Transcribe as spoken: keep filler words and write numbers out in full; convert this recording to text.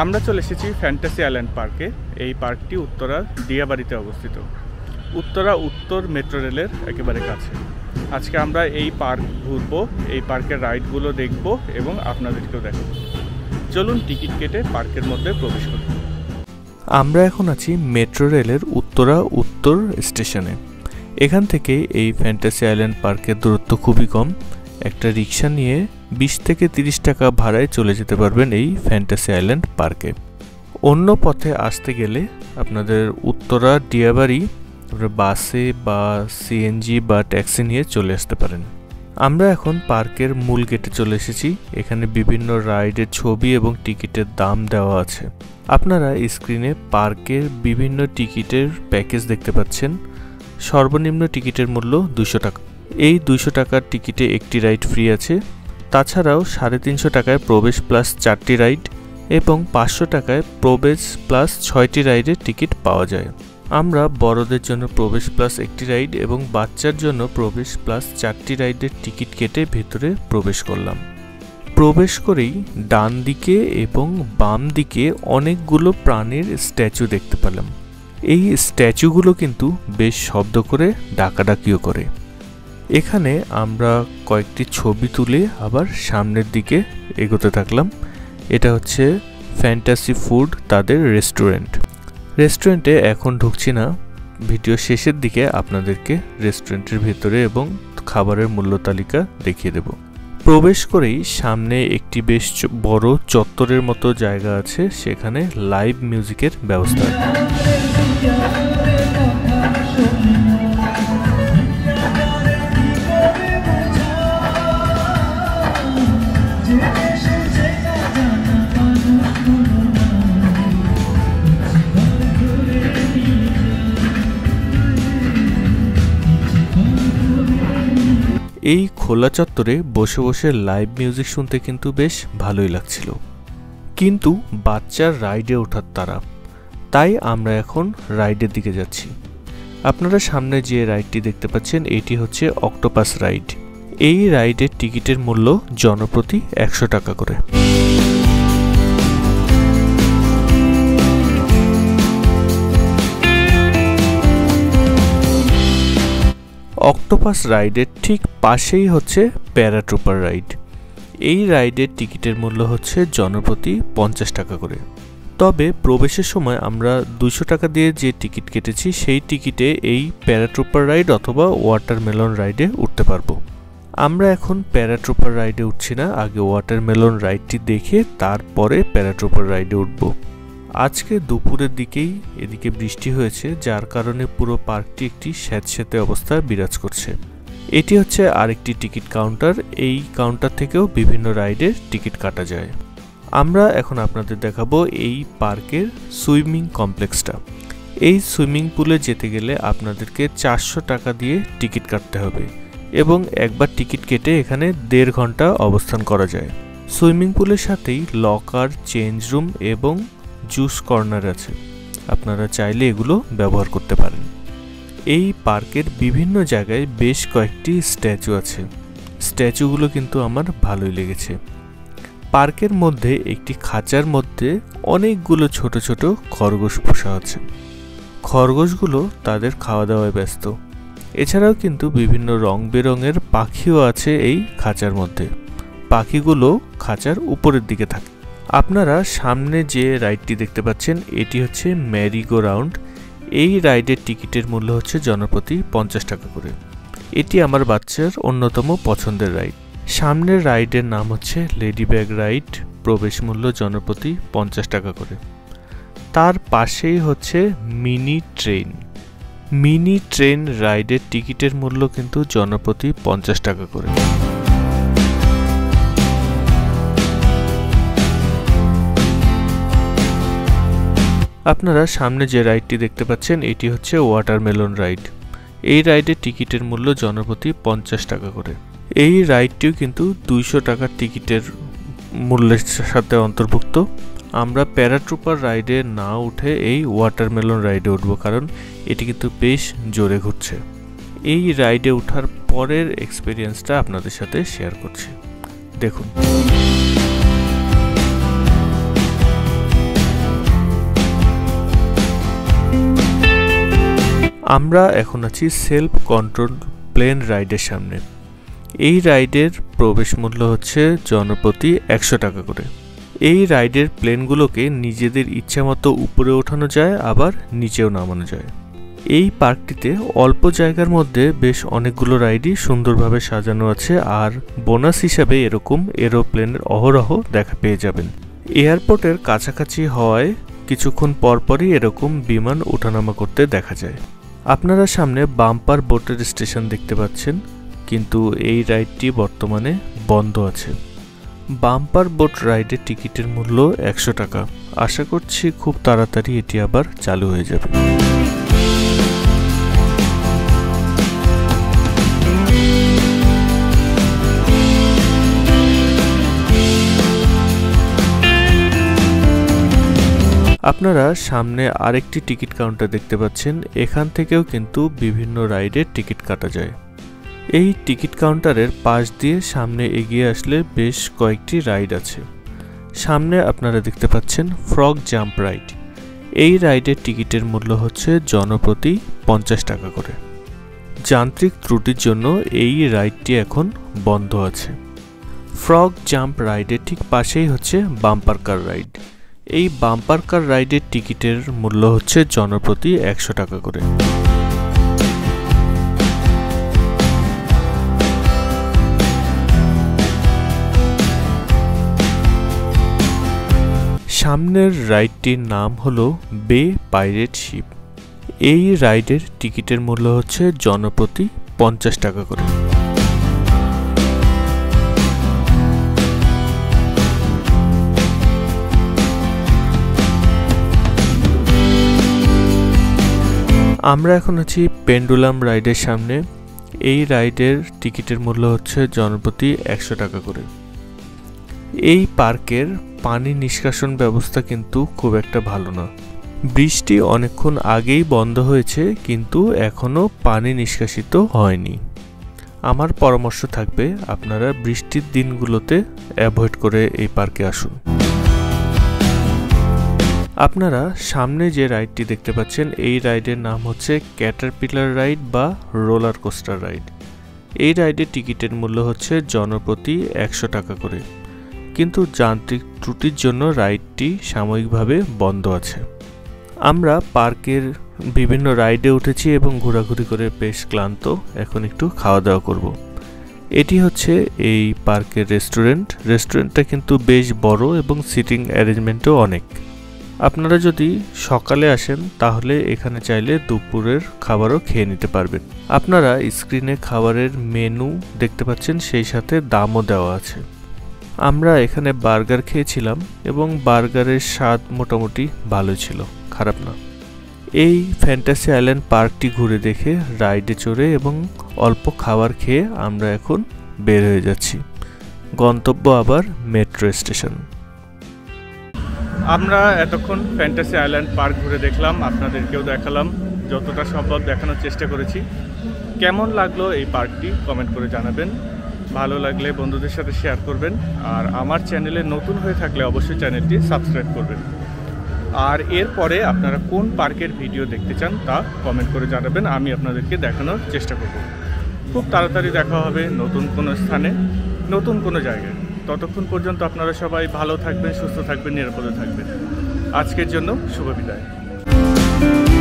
আমরা চলে এসেছি ফ্যান্টাসি আইল্যান্ড পার্কে। এই পার্কটি উত্তরার দিয়াবাড়িতে অবস্থিত, উত্তরা উত্তর মেট্রো রেলের একেবারে কাছে। আজকে আমরা এই পার্ক ঘুরবো, এই পার্কের রাইডগুলো দেখব এবং আপনাদেরকেও দেখাবো। চলুন টিকিট কেটে পার্কের মধ্যে প্রবেশ করি। আমরা এখন আছি মেট্রো রেলের উত্তরা উত্তর স্টেশনে। এখান থেকে এই ফ্যান্টাসি আইল্যান্ড পার্কের দূরত্ব খুবই কম। একটা রিক্সা নিয়ে বিশ থেকে তিরিশ টাকা ভাড়ায় চলে যেতে পারবেন এই ফ্যান্টাসি আইল্যান্ড পার্কে। অন্য পথে আসতে গেলে আপনাদের উত্তরা দিয়াবাড়ি বাসে বা সিএনজি বা ট্যাক্সি নিয়ে চলে আসতে পারেন। আমরা এখন পার্কের মূল গেটে চলে এসেছি। এখানে বিভিন্ন রাইডের ছবি এবং টিকিটের দাম দেওয়া আছে। আপনারা স্ক্রিনে পার্কের বিভিন্ন টিকিটের প্যাকেজ দেখতে পাচ্ছেন। সর্বনিম্ন টিকিটের মূল্য দুশো টাকা। এই দুশো টাকার টিকিটে একটি রাইড ফ্রি আছে। তাছাড়াও সাড়ে তিনশো টাকায় প্রবেশ প্লাস চারটি রাইড এবং পাঁচশো টাকায় প্রবেশ প্লাস ছয়টি রাইডের টিকিট পাওয়া যায়। আমরা বড়দের জন্য প্রবেশ প্লাস একটি রাইড এবং বাচ্চার জন্য প্রবেশ প্লাস চারটি রাইডের টিকিট কেটে ভেতরে প্রবেশ করলাম। প্রবেশ করেই ডান দিকে এবং বাম দিকে অনেকগুলো প্রাণীর স্ট্যাচু দেখতে পেলাম। এই স্ট্যাচুগুলো কিন্তু বেশ শব্দ করে ডাকাডাকিও করে। এখানে আমরা কয়েকটি ছবি তুলে আবার সামনের দিকে এগোতে থাকলাম। এটা হচ্ছে ফ্যান্টাসি ফুড, তাদের রেস্টুরেন্ট। রেস্টুরেন্টে এখন ঢুকছি না, ভিডিও শেষের দিকে আপনাদেরকে রেস্টুরেন্টের ভেতরে এবং খাবারের মূল্য তালিকা দেখিয়ে দেব। প্রবেশ করেই সামনে একটি বেশ বড় চত্বরের মতো জায়গা আছে, সেখানে লাইভ মিউজিকের ব্যবস্থা আছে। এই খোলা চত্বরে বসে বসে লাইভ মিউজিক শুনতে কিন্তু বেশ ভালোই লাগছিল, কিন্তু বাচ্চার রাইডে ওঠার তারা, তাই আমরা এখন রাইডের দিকে যাচ্ছি। আপনারা সামনে যে রাইডটি দেখতে পাচ্ছেন এটি হচ্ছে অক্টোপাস রাইড। এই রাইডের টিকিটের মূল্য জনপ্রতি একশো টাকা করে। অক্টোপাস রাইডের ঠিক পাশেই হচ্ছে প্যারাট্রুপার রাইড। এই রাইডের টিকিটের মূল্য হচ্ছে জনপ্রতি পঞ্চাশ টাকা করে। তবে প্রবেশের সময় আমরা দুশো টাকা দিয়ে যে টিকিট কেটেছি সেই টিকিটে এই প্যারাট্রুপার রাইড অথবা ওয়াটারমেলন রাইডে উঠতে পারবো। আমরা এখন প্যারাট্রুপার রাইডে উঠছি না, আগে ওয়াটারমেলন রাইডটি দেখে তারপরে প্যারাট্রুপার রাইডে উঠব। আজকে দুপুরের দিকেই এদিকে বৃষ্টি হয়েছে, যার কারণে পুরো পার্কটি একটি স্যাঁতস্যাঁতে অবস্থায় বিরাজ করছে। এটি হচ্ছে আরেকটি টিকিট কাউন্টার। এই কাউন্টার থেকেও বিভিন্ন রাইডের টিকিট কাটা যায়। আমরা এখন আপনাদের দেখাবো এই পার্কের সুইমিং কমপ্লেক্সটা। এই সুইমিং পুলে যেতে গেলে আপনাদেরকে চারশো টাকা দিয়ে টিকিট কাটতে হবে এবং একবার টিকিট কেটে এখানে দেড় ঘন্টা অবস্থান করা যায়। সুইমিং পুলের সাথেই লকার, চেঞ্জ রুম এবং জুস কর্নার আছে, আপনারা চাইলে এগুলো ব্যবহার করতে পারেন। এই পার্কের বিভিন্ন জায়গায় বেশ কয়েকটি স্ট্যাচু আছে। স্ট্যাচুগুলো কিন্তু আমার ভালোই লেগেছে। পার্কের মধ্যে একটি খাঁচার মধ্যে অনেকগুলো ছোট ছোট খরগোশ পোষা আছে। খরগোশগুলো তাদের খাওয়া দাওয়ায় ব্যস্ত। এছাড়াও কিন্তু বিভিন্ন রং বেরঙের পাখিও আছে এই খাঁচার মধ্যে। পাখিগুলো খাঁচার উপরের দিকে থাকে। আপনারা সামনে যে রাইডটি দেখতে পাচ্ছেন এটি হচ্ছে ম্যারি গো রাউন্ড। এই রাইডের টিকিটের মূল্য হচ্ছে জনপ্রতি পঞ্চাশ টাকা করে। এটি আমার বাচ্চার অন্যতম পছন্দের রাইড। সামনের রাইডের নাম হচ্ছে লেডি ব্যাগ রাইড, প্রবেশ মূল্য জনপ্রতি পঞ্চাশ টাকা করে। তার পাশেই হচ্ছে মিনি ট্রেন। মিনি ট্রেন রাইডের টিকিটের মূল্য কিন্তু জনপ্রতি পঞ্চাশ টাকা করে। আপনারা সামনে যে রাইডটি দেখতে পাচ্ছেন এটি হচ্ছে ওয়াটারমেলন রাইড। এই রাইডের টিকিটের মূল্য জনপ্রতি পঞ্চাশ টাকা করে। এই রাইডটিও কিন্তু দুইশো টাকার টিকিটের মূল্যের সাথে অন্তর্ভুক্ত। আমরা প্যারাট্রুপার রাইডে না উঠে এই ওয়াটারমেলন রাইডে উঠব, কারণ এটি কিন্তু বেশ জোরে ঘুরছে। এই রাইডে ওঠার পরের এক্সপিরিয়েন্সটা আপনাদের সাথে শেয়ার করছি, দেখুন। আমরা এখন আছি সেলফ কন্ট্রোল প্লেন রাইডের সামনে। এই রাইডের প্রবেশ মূল্য হচ্ছে জনপ্রতি একশো টাকা করে। এই রাইডের প্লেনগুলোকে নিজেদের ইচ্ছামতো উপরে ওঠানো যায়, আবার নিচেও নামানো যায়। এই পার্কটিতে অল্প জায়গার মধ্যে বেশ অনেকগুলো রাইডই সুন্দরভাবে সাজানো আছে, আর বোনাস হিসাবে এরকম এরোপ্লেনের অহরহ দেখা পেয়ে যাবেন। এয়ারপোর্টের কাছাকাছি হওয়ায় কিছুক্ষণ পরপরই এরকম বিমান ওঠানামা করতে দেখা যায়। আপনারা সামনে বাম্পার বোটের স্টেশন দেখতে পাচ্ছেন, কিন্তু এই রাইডটি বর্তমানে বন্ধ আছে। বাম্পার বোট রাইডের টিকিটের মূল্য একশো টাকা। আশা করছি খুব তাড়াতাড়ি এটি আবার চালু হয়ে যাবে। আপনারা সামনে আরেকটি টিকিট কাউন্টার দেখতে পাচ্ছেন। এখান থেকেও কিন্তু বিভিন্ন রাইডের টিকিট কাটা যায়। এই টিকিট কাউন্টারের পাশ দিয়ে সামনে এগিয়ে আসলে বেশ কয়েকটি রাইড আছে। সামনে আপনারা দেখতে পাচ্ছেন ফ্রগ জাম্প রাইড। এই রাইডের টিকিটের মূল্য হচ্ছে জনপ্রতি পঞ্চাশ টাকা করে। যান্ত্রিক ত্রুটির জন্য এই রাইডটি এখন বন্ধ আছে। ফ্রগ জাম্প রাইডের ঠিক পাশেই হচ্ছে বাম্পার কার রাইড। এই বাম্পার কার রাইডের টিকিটের মূল্য হচ্ছে জনপ্রতি একশো টাকা করে। সামনের রাইডটির নাম হলো বে পাইরেট শিপ। এই রাইডের টিকিটের মূল্য হচ্ছে জনপ্রতি পঞ্চাশ টাকা করে। আমরা এখন আছি পেন্ডুলাম রাইডের সামনে। এই রাইডের টিকিটের মূল্য হচ্ছে জনপ্রতি একশো টাকা করে। এই পার্কের পানি নিষ্কাশন ব্যবস্থা কিন্তু খুব একটা ভালো না। বৃষ্টি অনেকক্ষণ আগেই বন্ধ হয়েছে, কিন্তু এখনও পানি নিষ্কাশিত হয়নি। আমার পরামর্শ থাকবে আপনারা বৃষ্টির দিনগুলোতে অ্যাভয়েড করে এই পার্কে আসুন। আপনারা সামনে যে রাইডটি দেখতে পাচ্ছেন, এই রাইডের নাম হচ্ছে ক্যাটারপিলার রাইড বা রোলার কোস্টার রাইড। এই রাইডের টিকিটের মূল্য হচ্ছে জনপ্রতি একশো টাকা করে, কিন্তু যান্ত্রিক ত্রুটির জন্য রাইডটি সাময়িকভাবে বন্ধ আছে। আমরা পার্কের বিভিন্ন রাইডে উঠেছি এবং ঘোরাঘুরি করে বেশ ক্লান্ত। এখন একটু খাওয়া দাওয়া করব। এটি হচ্ছে এই পার্কের রেস্টুরেন্ট। রেস্টুরেন্টটা কিন্তু বেশ বড় এবং সিটিং অ্যারেঞ্জমেন্টও অনেক। আপনারা যদি সকালে আসেন তাহলে এখানে চাইলে দুপুরের খাবারও খেয়ে নিতে পারবেন। আপনারা স্ক্রিনে খাবারের মেনু দেখতে পাচ্ছেন, সেই সাথে দামও দেওয়া আছে। আমরা এখানে বার্গার খেয়েছিলাম এবং বার্গারের স্বাদ মোটামুটি ভালো ছিল, খারাপ না। এই ফ্যান্টাসি আইল্যান্ড পার্কটি ঘুরে দেখে রাইডে চড়ে এবং অল্প খাবার খেয়ে আমরা এখন বের হয়ে যাচ্ছি। গন্তব্য আবার মেট্রো স্টেশন। আমরা এতক্ষণ ফ্যান্টাসি আইল্যান্ড পার্ক ঘুরে দেখলাম, আপনাদেরকেও দেখালাম, যতটা সম্ভব দেখানোর চেষ্টা করেছি। কেমন লাগলো এই পার্কটি কমেন্ট করে জানাবেন। ভালো লাগলে বন্ধুদের সাথে শেয়ার করবেন, আর আমার চ্যানেলে নতুন হয়ে থাকলে অবশ্যই চ্যানেলটি সাবস্ক্রাইব করবেন। আর এরপরে আপনারা কোন পার্কের ভিডিও দেখতে চান তা কমেন্ট করে জানাবেন, আমি আপনাদেরকে দেখানোর চেষ্টা করব। খুব তাড়াতাড়ি দেখা হবে নতুন কোনো স্থানে, নতুন কোনো জায়গায়। ততক্ষণ পর্যন্ত আপনারা সবাই ভালো থাকবেন, সুস্থ থাকবেন, নিরাপদে থাকবেন। আজকের জন্য শুভ বিদায়।